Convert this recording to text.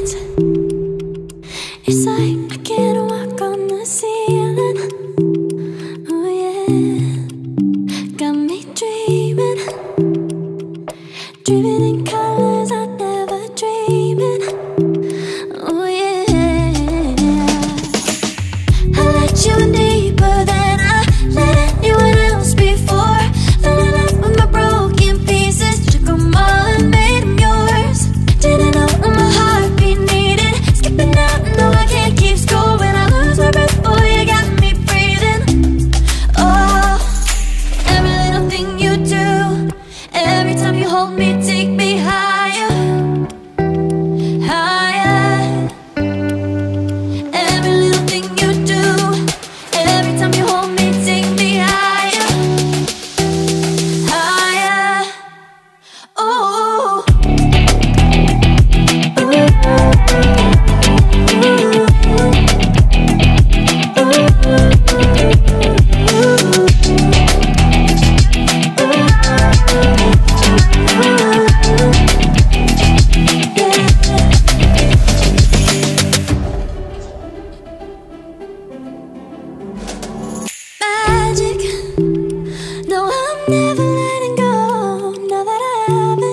nights. It's like I can't walk on the ceiling. Oh yeah, got me dreaming, dreaming in colors I never dreamed in. Oh yeah, I let you in.